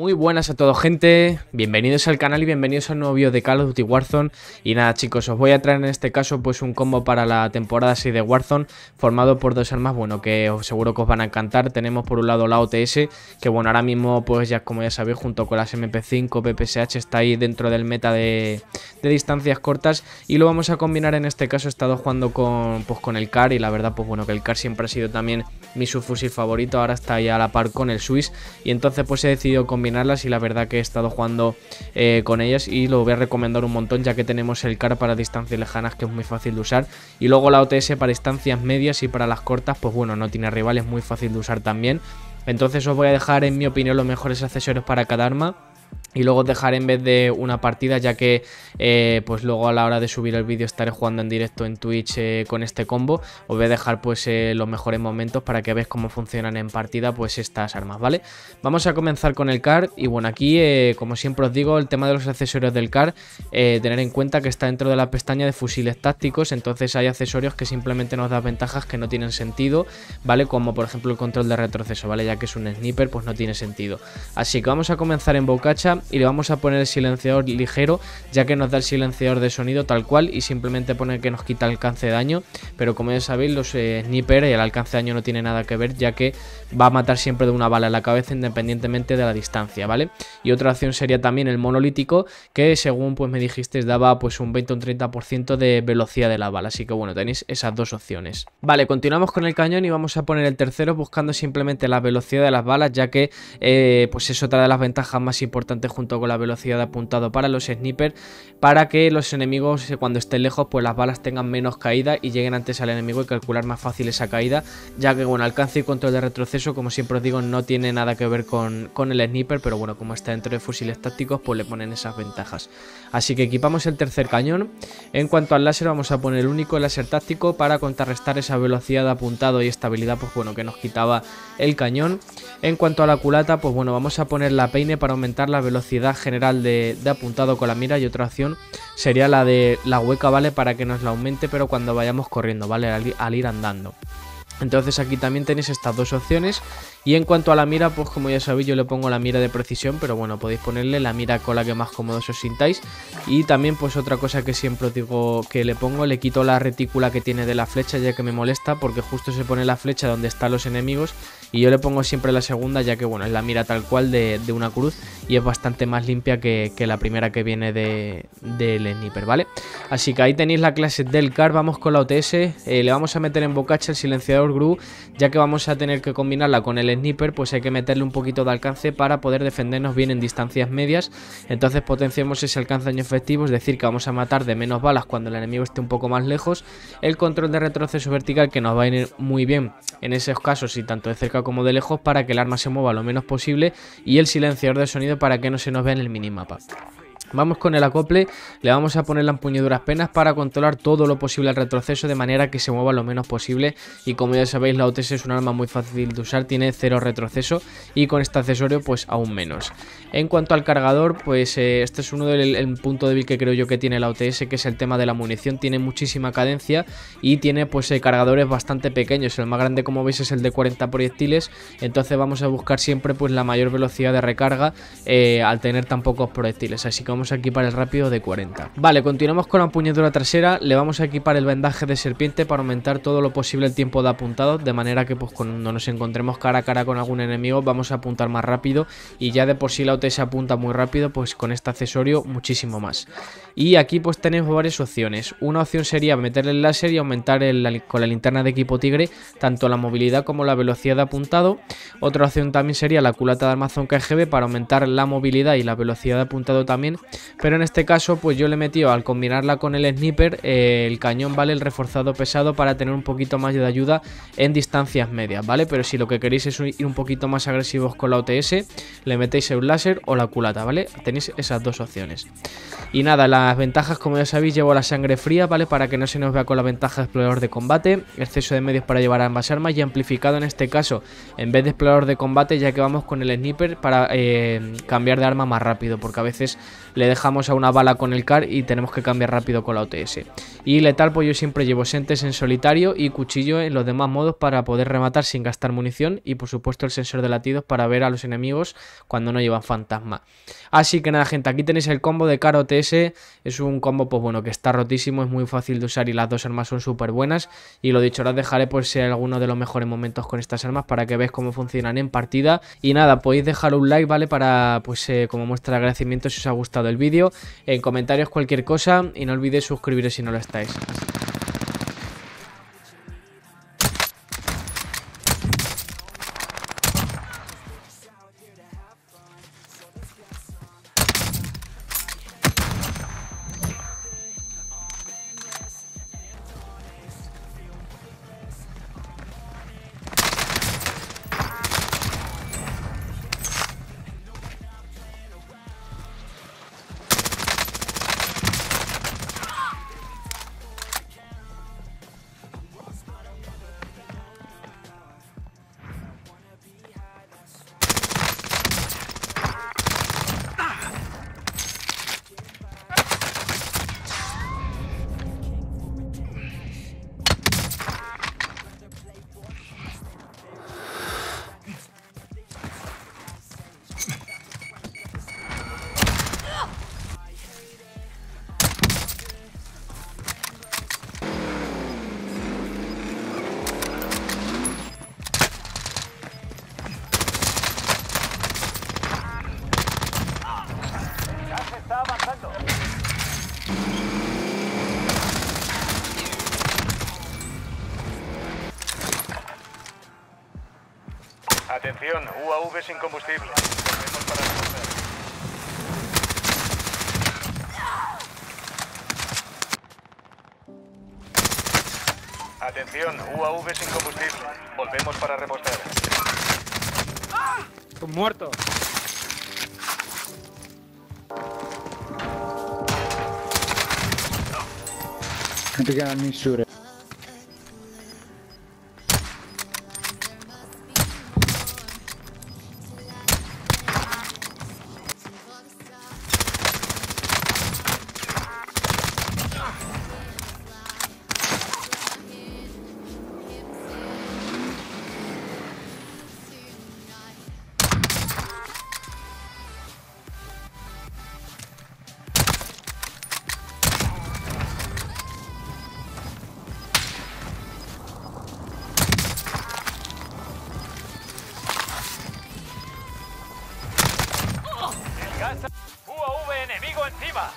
Muy buenas a todos, gente, bienvenidos al canal y bienvenidos al nuevo vídeo de Call of Duty Warzone. Y nada, chicos, os voy a traer en este caso pues un combo para la temporada 6 de Warzone, formado por dos armas, bueno, que seguro que os van a encantar. Tenemos por un lado la OTS, que bueno, ahora mismo pues ya como ya sabéis, junto con las MP5, PPSH, está ahí dentro del meta de distancias cortas. Y lo vamos a combinar, en este caso he estado jugando con el CAR, y la verdad pues bueno, que el CAR siempre ha sido también mi subfusil favorito, ahora está ya a la par con el Swiss, y entonces pues he decidido combinarlas, y la verdad que he estado jugando con ellas y lo voy a recomendar un montón, ya que tenemos el CAR para distancias lejanas, que es muy fácil de usar, y luego la OTS para distancias medias, y para las cortas pues bueno, no tiene rival, es muy fácil de usar también. Entonces os voy a dejar en mi opinión los mejores accesorios para cada arma. Y luego os dejaré en vez de una partida, ya que pues luego a la hora de subir el vídeo estaré jugando en directo en Twitch con este combo. Os voy a dejar pues los mejores momentos para que veáis cómo funcionan en partida pues estas armas, ¿vale? Vamos a comenzar con el CAR. Y bueno, aquí como siempre os digo, el tema de los accesorios del CAR, tener en cuenta que está dentro de la pestaña de fusiles tácticos. Entonces hay accesorios que simplemente nos dan ventajas que no tienen sentido, ¿vale? Como por ejemplo el control de retroceso, ¿vale? Ya que es un sniper, pues no tiene sentido. Así que vamos a comenzar en Bocacha y le vamos a poner el silenciador ligero, ya que nos da el silenciador de sonido tal cual, y simplemente pone que nos quita el alcance de daño. Pero como ya sabéis, los sniper, el alcance de daño no tiene nada que ver, ya que va a matar siempre de una bala en la cabeza independientemente de la distancia, ¿vale? Y otra opción sería también el monolítico, que según pues me dijisteis daba pues un 20 o un 30% de velocidad de la bala. Así que bueno, tenéis esas dos opciones. Vale, continuamos con el cañón y vamos a poner el tercero, buscando simplemente la velocidad de las balas, ya que pues es otra de las ventajas más importantes, junto con la velocidad de apuntado para los snipers, para que los enemigos cuando estén lejos pues las balas tengan menos caída y lleguen antes al enemigo, y calcular más fácil esa caída, ya que bueno, alcance y control de retroceso, como siempre os digo, no tiene nada que ver con el sniper, pero bueno, como está dentro de fusiles tácticos pues le ponen esas ventajas. Así que equipamos el tercer cañón. En cuanto al láser, vamos a poner el único láser táctico para contrarrestar esa velocidad de apuntado y estabilidad pues bueno, que nos quitaba el cañón. En cuanto a la culata, pues bueno, vamos a poner la peine para aumentar la velocidad general de apuntado con la mira, y otra opción sería la de la hueca, ¿vale? Para que nos la aumente, pero cuando vayamos corriendo, ¿vale? Al ir andando. Entonces aquí también tenéis estas dos opciones. Y en cuanto a la mira, pues como ya sabéis, yo le pongo la mira de precisión, pero bueno, podéis ponerle la mira con la que más cómodos os sintáis. Y también pues otra cosa que siempre os digo que le pongo, le quito la retícula que tiene de la flecha, ya que me molesta, porque justo se pone la flecha donde están los enemigos, y yo le pongo siempre la segunda, ya que bueno, es la mira tal cual de una cruz, y es bastante más limpia que la primera que viene del sniper, ¿vale? Así que ahí tenéis la clase del CAR. Vamos con la OTS, le vamos a meter en Bocacha el silenciador GRU, ya que vamos a tener que combinarla con el sniper, pues hay que meterle un poquito de alcance para poder defendernos bien en distancias medias. Entonces potenciamos ese alcance de daño efectivo, es decir, que vamos a matar de menos balas cuando el enemigo esté un poco más lejos. El control de retroceso vertical, que nos va a ir muy bien en esos casos, y tanto de cerca como de lejos, para que el arma se mueva lo menos posible, y el silenciador de sonido para que no se nos vea en el minimapa. Vamos con el acople, le vamos a poner las empuñaduras penas para controlar todo lo posible el retroceso, de manera que se mueva lo menos posible. Y como ya sabéis, la OTS es un arma muy fácil de usar, tiene cero retroceso, y con este accesorio pues aún menos. En cuanto al cargador, pues este es uno del punto débil que creo yo que tiene la OTS, que es el tema de la munición. Tiene muchísima cadencia y tiene pues cargadores bastante pequeños. El más grande, como veis, es el de 40 proyectiles, entonces vamos a buscar siempre pues la mayor velocidad de recarga al tener tan pocos proyectiles. Así que vamos a equipar el rápido de 40. Vale, continuamos con la empuñadura trasera. Le vamos a equipar el vendaje de serpiente para aumentar todo lo posible el tiempo de apuntado, de manera que pues cuando nos encontremos cara a cara con algún enemigo vamos a apuntar más rápido, y ya de por sí la OTS apunta muy rápido, pues con este accesorio muchísimo más. Y aquí pues tenemos varias opciones. Una opción sería meterle el láser y aumentar con la linterna de equipo tigre tanto la movilidad como la velocidad de apuntado. Otra opción también sería la culata de armazón KGB para aumentar la movilidad y la velocidad de apuntado también. Pero en este caso pues yo le he metido, al combinarla con el sniper, el cañón, ¿vale? El reforzado pesado, para tener un poquito más de ayuda en distancias medias, ¿vale? Pero si lo que queréis es ir un poquito más agresivos con la OTS, le metéis el láser o la culata, ¿vale? Tenéis esas dos opciones. Y nada, las ventajas, como ya sabéis, llevo la sangre fría, ¿vale? Para que no se nos vea con la ventaja de explorador de combate, exceso de medios para llevar ambas armas y amplificado en este caso, en vez de explorador de combate, ya que vamos con el sniper para cambiar de arma más rápido, porque a veces le dejamos a una bala con el CAR y tenemos que cambiar rápido con la OTS. Y letal, pues yo siempre llevo sentes en solitario y cuchillo en los demás modos para poder rematar sin gastar munición, y por supuesto el sensor de latidos para ver a los enemigos cuando no llevan fantasma. Así que nada, gente, aquí tenéis el combo de CAR OTS. Es un combo pues bueno, que está rotísimo, es muy fácil de usar y las dos armas son súper buenas. Y lo dicho, ahora os dejaré por si hay alguno de los mejores momentos con estas armas para que veáis cómo funcionan en partida. Y nada, podéis dejar un like, ¿vale? Para pues como muestra de agradecimiento si os ha gustado el vídeo. En comentarios cualquier cosa y no olvidéis suscribiros si no lo estáis. Atención, UAV sin combustible. Volvemos para responder. Atención, UAV sin combustible. Volvemos para repostar. ¡Son muertos! Gente que mi sure. UAV enemigo encima.